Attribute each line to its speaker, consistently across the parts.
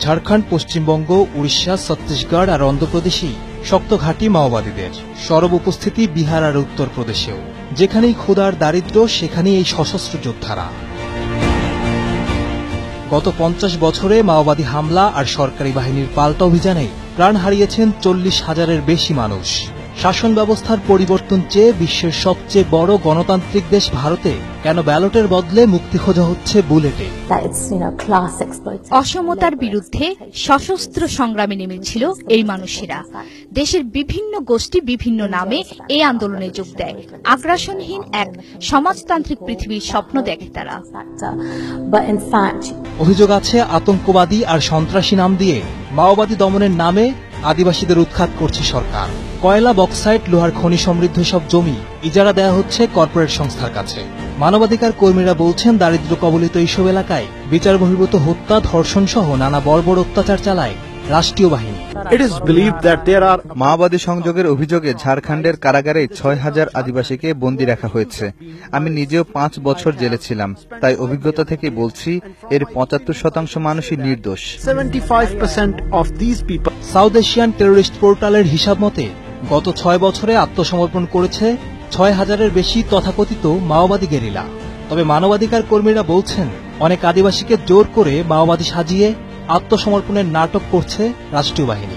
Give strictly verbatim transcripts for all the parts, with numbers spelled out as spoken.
Speaker 1: ঝাড়খণ্ড, পশ্চিমবঙ্গ, উড়িষ্যা, ছত্তিশগড় আর অন্ধ্রপ্রদেশেই শক্ত ঘাঁটি মাওবাদীদের। সরব উপস্থিতি বিহার আর উত্তরপ্রদেশেও। যেখানেই ক্ষুধার দারিদ্র, সেখানেই এই সশস্ত্র যোদ্ধারা। গত পঞ্চাশ বছরে মাওবাদী হামলা আর সরকারি বাহিনীর পাল্টা অভিযানে প্রাণ হারিয়েছেন চল্লিশ হাজারের বেশি মানুষ। শাসন ব্যবস্থার পরিবর্তন চেয়ে বিশ্বের সবচেয়ে বড় গণতান্ত্রিক দেশ ভারতে কেন ব্যালটের বদলে মুক্তি খোঁজা হচ্ছে বুলেটে?
Speaker 2: অসমতার বিরুদ্ধে সশস্ত্র সংগ্রামে নেমেছিল এই মানুষেরা। দেশের বিভিন্ন গোষ্ঠী বিভিন্ন নামে এই আন্দোলনে যোগ দেয়। আগ্রাসনহীন এক সমাজতান্ত্রিক পৃথিবীর স্বপ্ন দেখে তারা।
Speaker 1: অভিযোগ আছে, আতঙ্কবাদী আর সন্ত্রাসী নাম দিয়ে মাওবাদী দমনের নামে আদিবাসীদের উৎখাত করছে সরকার। কয়লা, বক্সাইট, লোহার খনি সমৃদ্ধ সব জমি ইজারা দেয়া হচ্ছে কর্পোরেট সংস্থার কাছে। মানবাধিকার কর্মীরা বলছেন, দারিদ্র কবলিত এইসব এলাকায় বিচার বহির্ভূত হত্যা, ধর্ষণ সহ নানা বর্বর অত্যাচার চালায় রাষ্ট্রীয় বাহিনী।
Speaker 3: মাওবাদী সংযোগের অভিযোগে ঝাড়খণ্ডের কারাগারে ছয় হাজার আদিবাসীকে বন্দী রাখা হয়েছে। আমি নিজেও পাঁচ বছর জেলে ছিলাম, তাই অভিজ্ঞতা থেকে বলছি এর পঁচাত্তর শতাংশ মানুষই নির্দোষ।
Speaker 1: সাউথ এশিয়ান টেরোরিস্ট পোর্টালের হিসাব মতে গত ছয় বছরে আত্মসমর্পণ করেছে ছয় হাজারের বেশি তথাকথিত মাওবাদী গেরিলা। তবে মানবাধিকার কর্মীরা বলছেন, অনেক আদিবাসীকে জোর করে মাওবাদী সাজিয়ে আত্মসমর্পণের নাটক করছে রাষ্ট্রীয় বাহিনী।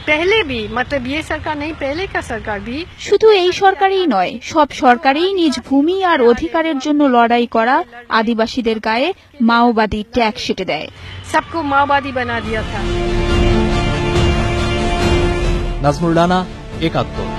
Speaker 2: শুধু এই সরকারই নয়, সব সরকারই নিজ ভূমি আর অধিকারের জন্য লড়াই করা আদিবাসীদের গায়ে মাওবাদী ট্যাগ সেঁটে দেয়।
Speaker 4: সবকো মাওবাদী বানা দিয়া থা।
Speaker 1: নাজমুল রানা, একাত্তর।